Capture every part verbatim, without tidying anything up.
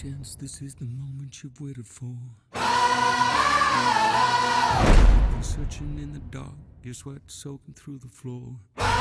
chance, this is the moment you've waited for. You're searching in the dark, your sweat soaking through the floor.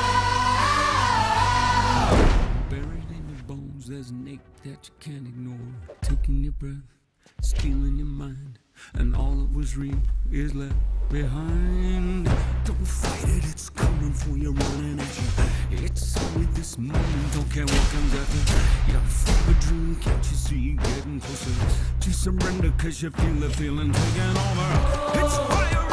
Buried in your bones, there's an ache that you can't ignore. Taking your breath, stealing your mind, and all that was real is left behind. Don't fight it, it's coming for you, running at you. It's only this moment, don't care what comes after. You're full of dream, can't you see, getting closer to surrender, cause you feel the feeling taking over. It's fire.